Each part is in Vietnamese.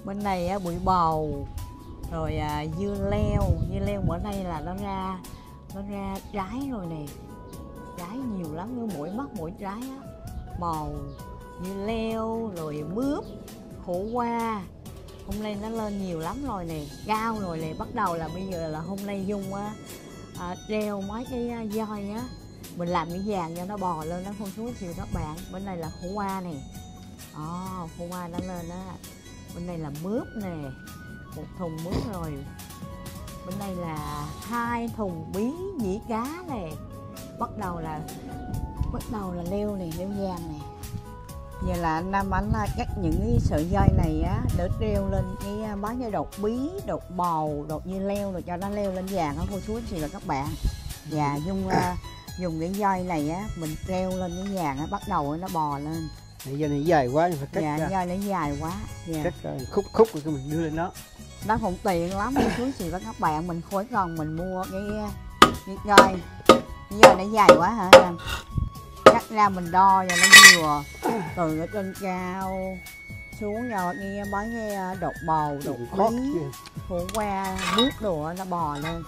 Bên này á, bụi bầu, rồi dưa leo bữa nay là nó ra trái rồi nè, trái nhiều lắm, nó mỗi trái á, bầu, dưa leo, rồi mướp, khổ qua. Hôm nay nó lên nhiều lắm rồi nè, cao rồi nè, bắt đầu là bây giờ là hôm nay Dung á treo mấy cái doi á, mình làm cái vàng cho nó bò lên đó cô chú anh chị các bạn. Bên này là khổ qua nè, khổ qua nó lên á. Bên đây là mướp nè, một thùng mướp rồi. Bên đây là 2 thùng bí dĩ cá nè. Bắt đầu là leo nè, leo vàng nè. Giờ là anh Nam anh cắt những cái sợi dây này á để treo lên cái mấy cái đột bí, đột bầu, đột như leo rồi cho nó leo lên vàng đó cô chú anh chị và các bạn. Và dùng cái dây này á mình treo lên cái vàng á, bắt đầu nó bò lên. Dây này dài quá phải cắt ra. Dây nó dài quá. Cắt ra khúc rồi mình đưa lên đó. Nó cũng tiện lắm cô chú anh chị và các bạn, mình khỏi cần mình mua cái dây nó dài quá hả em? Cắt ra mình đo cho nó vừa từ ở trên cao xuống rồi nghe mấy cái đột bầu, đột bí, khổ qua, nước đồ nó bò lên.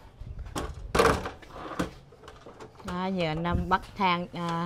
Giờ anh Năm bắt than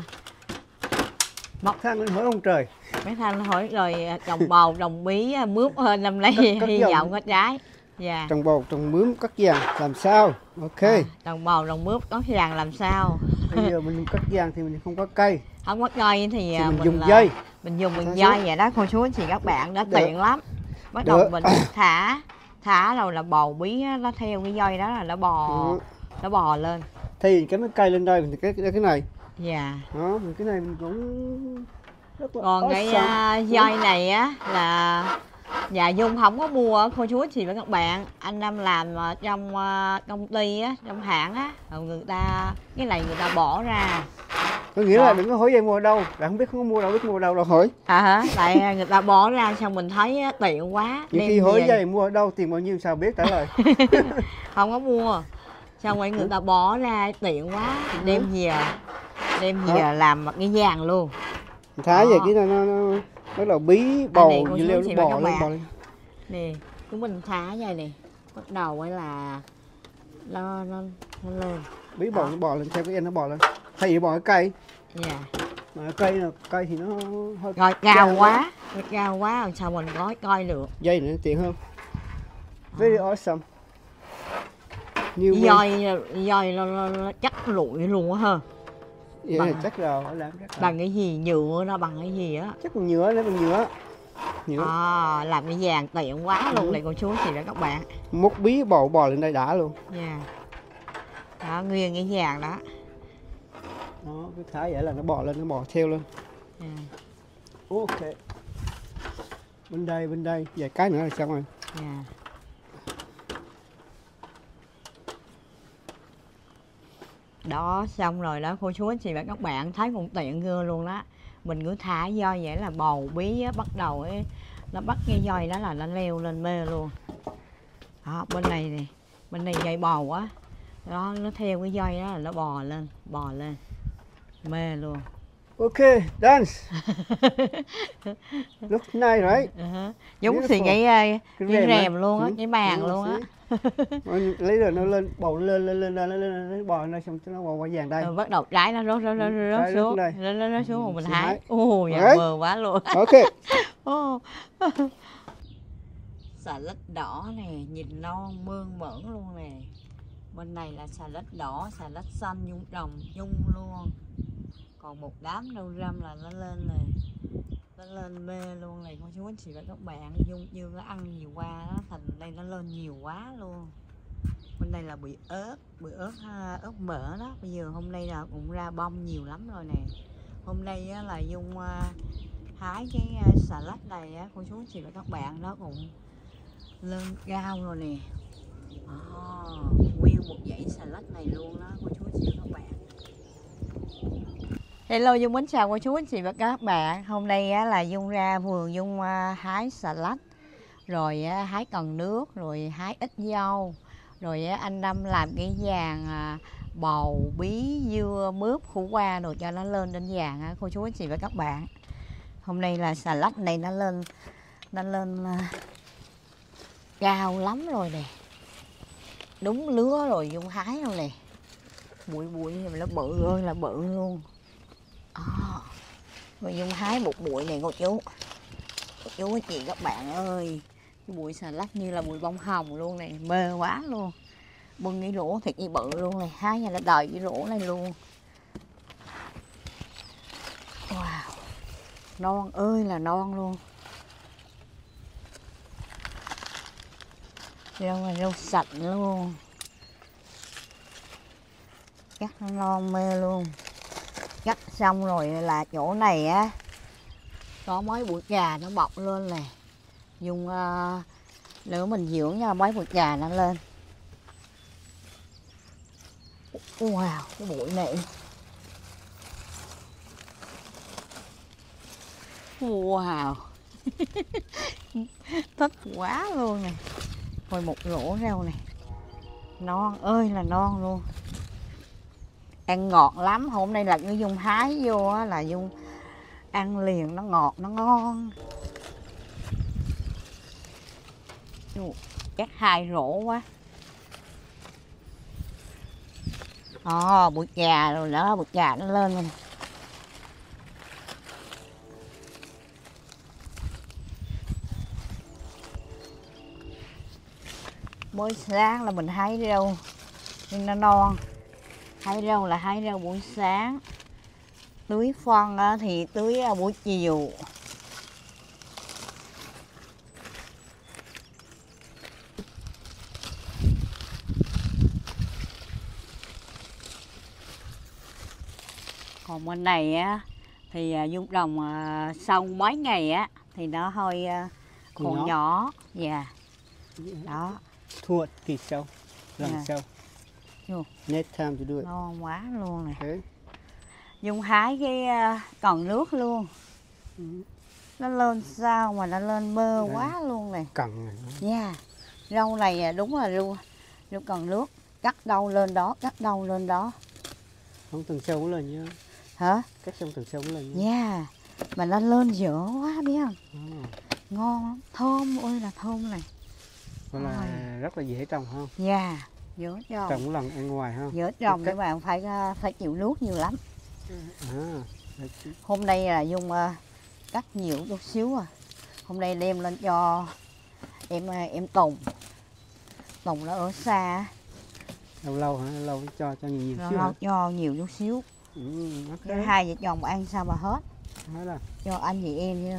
móc than lên hỏi ông trời. Mấy than hỏi rồi trồng bầu, trồng bí, mướp hơn năm nay hy vọng có trái. Dạ. Trồng bầu, trồng mướp, cắt vàng làm sao? Ok. Trồng bầu, trồng mướp, cắt vàng làm sao? Bây giờ mình cắt vàng thì mình không có cây. Không có cây thì mình dùng dây. Mình dùng dây vậy đó cô chú anh chị các bạn, nó tiện lắm. Bắt đầu mình thả rồi là bầu bí nó theo cái dây đó là nó bò lên. Thì cái cây lên đây mình cái này. Dạ. Đó, cái này mình cũng rất là còn cái dây này á là dạ Dung không có mua cô chú anh chị và các bạn. Anh Năm làm trong công ty á, trong hãng á, rồi người ta cái này người ta bỏ ra. Có nghĩa là đừng có hỏi dây mua ở đâu, bạn không biết không có mua đâu, biết mua ở đâu đâu hỏi. Hả? Tại người ta bỏ ra xong mình thấy tiện quá. Nhiều khi hỏi dây mua ở đâu tiền bao nhiêu sao biết trả lời. Không có mua. Xong rồi người ta bỏ ra tiện quá, đem về làm cái vàng luôn. Thái về cái nó là bí bầu như leo nó bò lên. Nè, chúng mình thả vậy nè, bắt đầu ấy là nó lên. Bí bầu nó bò lên theo cái em nó bò lên. Thay vì bò cái cây. Dạ. Mà cây thì nó hơi rồi cao quá làm sao mình có coi được. Dây này nó tiện hơn. Very awesome. Doi nó chắc lụi luôn á ha. Vậy là chắc rồi, bằng cái gì, nhựa nó bằng cái gì á? Chắc bằng nhựa, bằng nhựa. Làm cái vàng tiện quá luôn này cô chú chị và các bạn. Múc bí bầu bò lên đây đã luôn. Dạ. Đó, nguyên cái vàng đó. Đó, cứ thả vậy là nó bò lên, nó bò theo lên. Ok. Bên đây, vài cái nữa là xong rồi. Dạ. Đó, xong rồi đó cô chú anh chị và các bạn, thấy cũng tiện ghê luôn đó. Mình cứ thả doi vậy là bầu bí á, bắt đầu ấy, nó bắt cái doi đó là nó leo lên mê luôn. Đó, bên này nè, bên này dây bầu á. Đó, nó theo cái doi đó là nó bò lên. Mê luôn. Ok, dance. Look nice, right? Giống thì cái rèm luôn á, cái bàn luôn á. Lấy rồi nó lên, bầu lên bò lên xong nó bò qua vàng đây. Bắt đầu trái nó rớt xuống rồi mình hái. Mờ quá luôn. Ok. Xà lách đỏ nè, nhìn non mơn mởn luôn nè. Bên này là xà lách đỏ, xà lách xanh Dung trồng chung luôn. Còn một đám rau răm là nó lên nè, nó lên mê luôn này cô chú anh chị và các bạn. Dung chưa có ăn nhiều qua đó, thành đây nó lên nhiều quá luôn. Bên đây là bụi ớt mỡ đó. Bây giờ hôm nay là cũng ra bông nhiều lắm rồi nè. Hôm nay á, là Dung hái cái xà lách này á, cô chú anh chị và các bạn, nó cũng lên cao rồi nè. Nguyên một dãy xà lách này luôn đó cô chú anh chị và các bạn. Hello, Dung mến chào cô chú anh chị và các bạn. Hôm nay á, là Dung ra vườn Dung hái xà lách, rồi hái cần nước, rồi hái ít dâu, rồi anh Năm làm cái vàng bầu bí dưa mướp khổ qua rồi cho nó lên vàng cô chú anh chị và các bạn. Hôm nay là xà lách này nó lên cao lắm rồi nè, đúng lứa rồi Dung hái rồi nè. Bụi bụi này nó bự ơi là bự luôn. Rồi Dung hái một bụi này cô chú anh chị các bạn ơi. Cái bụi xà lách như là bụi bông hồng luôn này, mê quá luôn. Bưng cái rổ thiệt như bự luôn này, hái ra là đầy cái rổ này luôn. Wow, non ơi là non luôn. Rau là rau sạch luôn, cắt nó non mê luôn. Cắt xong rồi là chỗ này á có mấy bụi gà nó mọc lên nè. Dùng nữa mình dưỡng cho mấy bụi gà nó lên. Wow, cái bụi này. Wow. Thích quá luôn nè. Rồi một rổ rau này, non ơi là non luôn. Ăn ngọt lắm. Hôm nay là cái Dung hái vô á, là Dung ăn liền, nó ngọt, nó ngon. Chắc 2 rổ quá. Bụi gà rồi đó, bụi gà nó lên rồi. Mới sáng là mình hái rau nên nó non. Hái rau là hái rau buổi sáng. Tưới phân thì tưới buổi chiều. Còn bên này á thì Dung trồng sau mấy ngày á thì nó hơi còn nhỏ. Dạ. Đó. Thua thì sau, lần sau. Next time to do it. Ngon quá luôn nè. Okay. Dung hái cái còn nước luôn. Nó lên sao mà nó lên mơ quá luôn nè. Cần này. Dạ. Rau này đúng là rau cần nước. Cắt đâu lên đó, cắt đâu lên đó. Không từng sâu cũng lên nha. Hả? Cắt xong từng sâu cũng lên nha. Dạ. Mà nó lên dở quá biết không? Ngon lắm, thơm ơi là thơm này. Gọi là rất là dễ trồng không? Dạ, dễ trồng. Trồng một lần ăn ngoài không? Dễ trồng các bạn phải chịu nước nhiều lắm. Hôm nay là Dung cắt nhiều chút xíu à. Hôm nay đem lên cho em Tùng. Tùng nó ở xa. Lâu hả? Lâu cho nhiều xíu hả? Cho nhiều chút xíu. Okay. Hai vợ chồng ăn sao mà hết. Cho anh chị em chứ.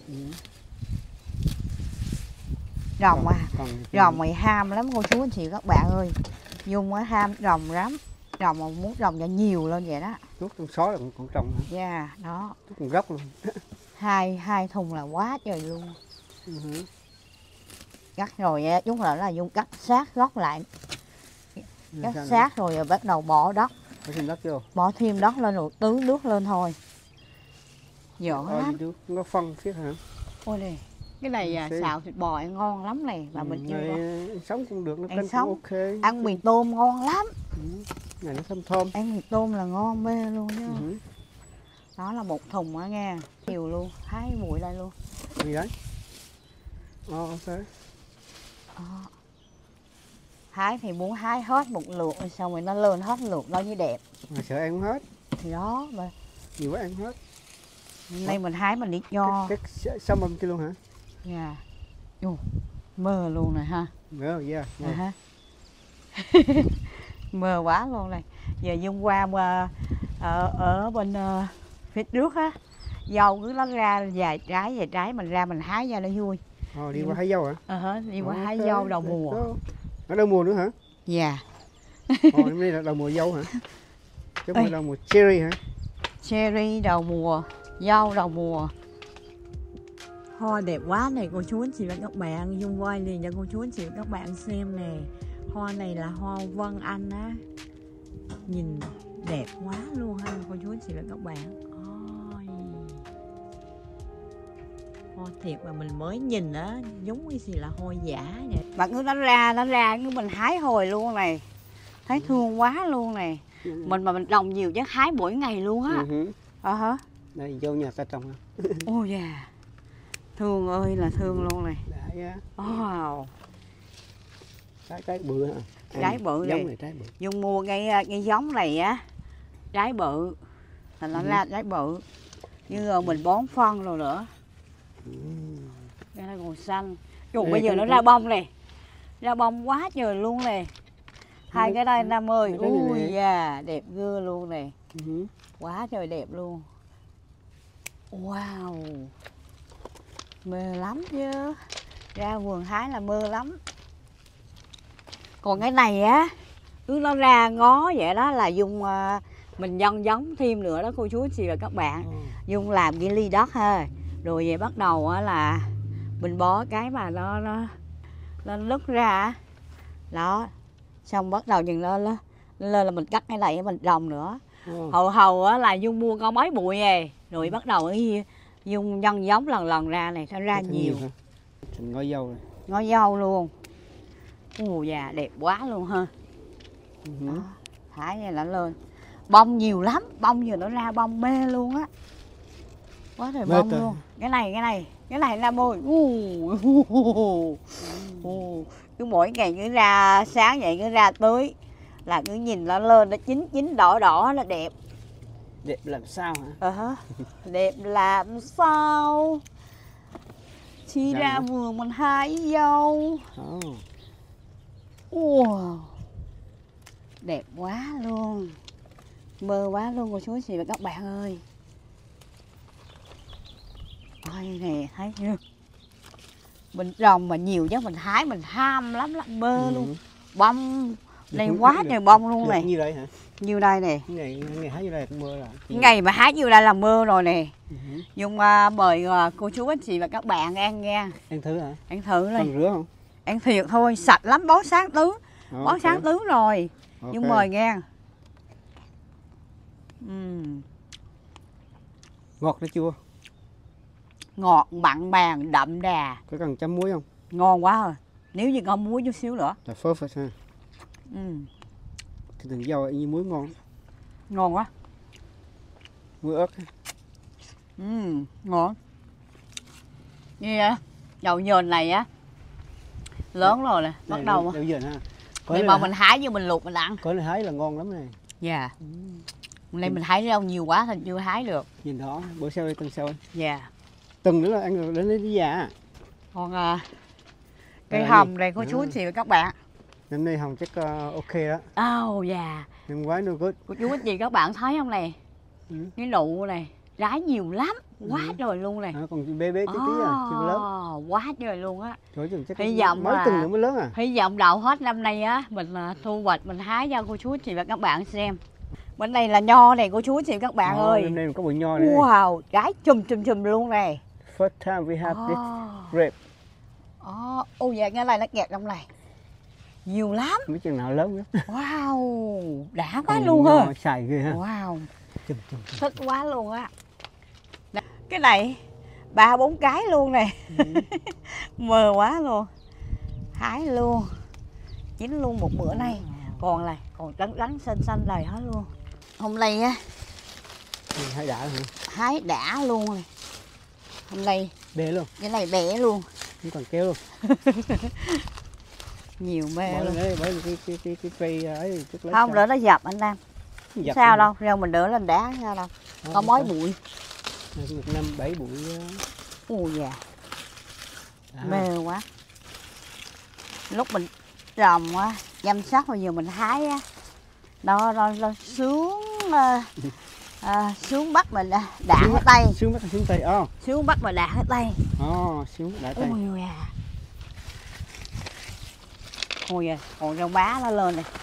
Rồng rồng mày ham lắm cô chú anh chị các bạn ơi. Dung á ham rồng lắm. Rồng mà muốn trồng cho nhiều lên vậy đó. Chút con sói là cũng trồng hả? Dạ, đó. Chút con gốc luôn. Hai thùng là quá trời luôn. Cắt rồi chút là Dung cắt sát gốc lại. Cắt sát rồi bắt đầu bỏ đất. Bỏ thêm đất vô. Bỏ thêm đất lên rồi tưới nước lên thôi. Dở lắm. Có phân phía hả? Ôi nè, cái này xào thịt bò ăn ngon lắm này mà mình chưa có. Ăn sống cũng được, nó ăn sống cũng ok. Ăn mì tôm ngon lắm. Này nó thơm. Ăn mì tôm là ngon mê luôn chứ. Đó là một thùng á nghe, nhiều luôn, hái bụi đây luôn. Gì đấy? Ok. Hái thì muốn hái hết một lượt xong rồi nó lên hết lượt đó mới đẹp. Mà sợ ăn không hết. Thì đó mà. Nhiều quá ăn hết. Nay mình hái mình đi cho. Cái 60 kg luôn hả? Dạ. Mơ luôn này ha. Mơ, yeah. Mơ quá luôn này. Giờ Dung qua ở bên phía trước á, dâu cứ nó ra vài trái mình ra mình hái ra nó vui. Đi qua hái dâu hả? Đi qua hái dâu đầu mùa. Ở đầu mùa nữa hả? Dạ. Hôm nay là đầu mùa dâu hả? Chứ không phải đầu mùa cherry hả? Cherry đầu mùa, dâu đầu mùa. Hoa đẹp quá này cô chú anh chị và các bạn. Dung quay liền cho cô chú anh chị và các bạn xem nè. Hoa này là hoa Vân Anh á. Nhìn đẹp quá luôn ha cô chú anh chị và các bạn. Hoa thiệt mà mình mới nhìn á, giống như gì là hoa giả vậy. Bạn cứ nó ra cứ mình hái hồi luôn này. Thấy thương quá luôn này. Mình mà mình trồng nhiều chắc hái mỗi ngày luôn á. Đây vô nhà ta trồng hả? Ôi dạ. Thương ơi là thương luôn này. Đã. Wow. trái bự hả? Trái bự giống này. này trái bự. Dung mua cái giống này á, trái bự, thành nó ra trái bự. Như rồi mình bón phân rồi nữa. Đây là màu xanh. Trời, bây giờ nó ra bông này. Ra bông quá trời luôn nè. Hai cái đây Nam ơi. Ui da, đẹp gưa luôn nè. Quá trời đẹp luôn. Wow. Mê lắm chứ. Ra vườn hái là mơ lắm. Còn cái này á, cứ nó ra ngó vậy đó là Dung mình nhân giống thêm nữa đó cô chú anh chị và các bạn. Dung làm cái ly đất ha. Rồi về bắt đầu á là mình bó cái mà nó nứt ra. Đó. Xong bắt đầu chừng lên là mình cắt cái này mình trồng nữa. Hầu á là Dung mua con mấy bụi về. Rồi bắt đầu Dung nhân giống lần ra này, nó ra nhiều. Thành ngói dâu rồi. Ngói dâu luôn. Ồ da, đẹp quá luôn ha. Thái này là lên. Bông nhiều lắm, bông giờ nó ra bông mê luôn á. Quá trời bông luôn. Cái này Nam ơi. Cứ mỗi ngày cứ ra sáng vậy cứ ra tưới là cứ nhìn nó lên nó chín đỏ là đẹp. Đẹp làm sao hả? Đẹp làm sao? Khi ra vườn mình hái dâu. Wow. Đẹp quá luôn. Mơ quá luôn cô chú chị và các bạn ơi. Ôi nè, thấy chưa? Mình trồng mà nhiều chứ mình hái mình ham lắm mơ luôn. Bông này quá trời bông luôn này. Như đây hả? Như đây nè. Ngày hái như đây cũng mơ rồi. Ngày mà hái như đây là mơ rồi nè. Dung mời cô chú anh chị và các bạn ăn nha. Ăn thử hả? Ăn thử này. Còn rửa không? Ăn thiệt thôi, sạch lắm, bón sáng tứ. Bón sáng tứ rồi. Dung mời nha. Ngọt nó chua. Ngọt, mặn màng, đậm đà. Có cần chấm muối không? Ngon quá rồi. Nếu như ngon muối chút xíu nữa. Là phớt ha. Thì từng dâu như muối ngon. Ngon quá. Muối ớt. Ngon. Như vậy, đậu nhền này á lớn rồi nè, bắt đầu. Đậu nhền ha. Này mà mình hái vô mình luộc mình ăn. Có này hái là ngon lắm này. Dạ. Này mình hái rau nhiều quá thành chưa hái được. Nhìn đó, bữa sau đây tuần sau. Dạ. Tuần nữa là ăn rồi đến đi già. Còn cây hồng này cô chú anh chị và các bạn. Năm nay hồng chắc ok đó. Dạ. Năm ngoái nó good. Cô chú anh chị các bạn thấy không này? Cái nụ này, trái nhiều lắm, quá trời luôn này. Còn bé tí chưa lớn. Quá trời luôn á. Chắc hy vọng mấy tuần nữa mới lớn à. Hy vọng đậu hết năm nay á, mình thu hoạch mình hái cho cô chú anh chị và các bạn xem. Bên đây là nho này cô chú anh chị các bạn ơi. Bên đây có bụi nho này. Wow, trái chùm luôn này. First time we have this grape. Dạ cái này nó kẹt trong này. Nhiều lắm. Mấy chừng nào lớn nữa. Wow, đã quá luôn ha. Xài ghê ha. Wow. Thích quá luôn á. Cái này 3-4 cái luôn này. Mờ quá luôn. Hái luôn. Chín luôn một bữa nay. Còn này, còn trắng xanh đầy hết luôn. Hôm nay á hái đã hả? Hái đã luôn này. Hôm nay bẻ luôn. Cái này bẻ luôn. Không còn kéo luôn. Nhiều mê luôn. Cái cây ấy chút lấy. Không, đỡ nó dập anh Nam. Dập sao đâu, rau mình đỡ lên đá sao đâu. Có mối bụi. 5-7 bụi. Dạ. Mê quá. Lúc mình trồng á, chăm sóc bây giờ mình hái á, nó xuống bắt mình đạn hết tay. Xuống bắt xuống tay. Xuống bắt mà đạn hết tay. Xuống đạn tay. Ôi da, còn rau má nó lên này.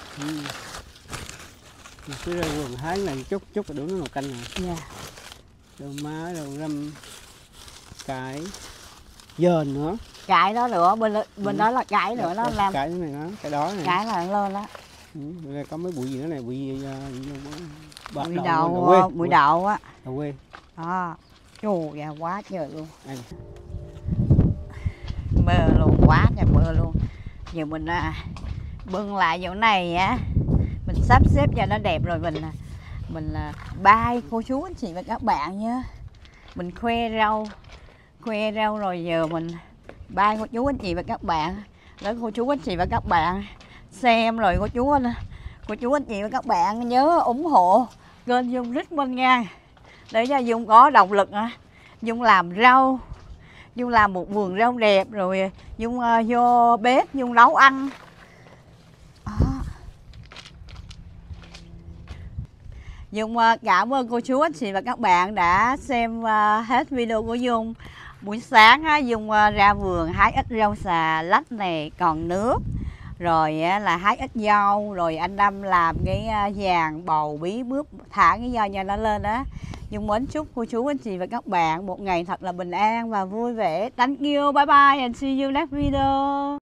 Cứ ra vườn hái này chút rồi đủ nó nồi canh rồi. Dạ. Rau má, rau răm, cải, dền nữa. Cải đó nữa, bên đó là cải nữa đó làm. Cải này nó, cái đó này. Cải là lên đó. Đây có mấy bụi gì nữa này, bụi đậu á. Đậu quê. Chù dạ quá trời luôn. Mơ luôn, quá trời mơ luôn. Giờ mình bưng lại chỗ này á, mình sắp xếp cho nó đẹp rồi mình bye cô chú anh chị và các bạn nhé. Mình khoe rau rồi giờ mình bye cô chú anh chị và các bạn. Để cô chú anh chị và các bạn xem rồi cô chú anh chị và các bạn nhớ ủng hộ kênh Dung Richmond nha, để cho Dung có động lực Dung làm rau, Dung làm một vườn rau đẹp, rồi Dung vô bếp Dung nấu ăn. Dung cảm ơn cô chú anh chị và các bạn đã xem hết video của Dung. Buổi sáng Dung ra vườn hái ít rau xà lách này còn nước, rồi là hái ít rau, rồi anh Năm làm cái vàng bầu bí bướp thả cái rau cho nó lên đó. Dung mến chúc cô chú anh chị và các bạn một ngày thật là bình an và vui vẻ. Thank you, bye bye and see you next video.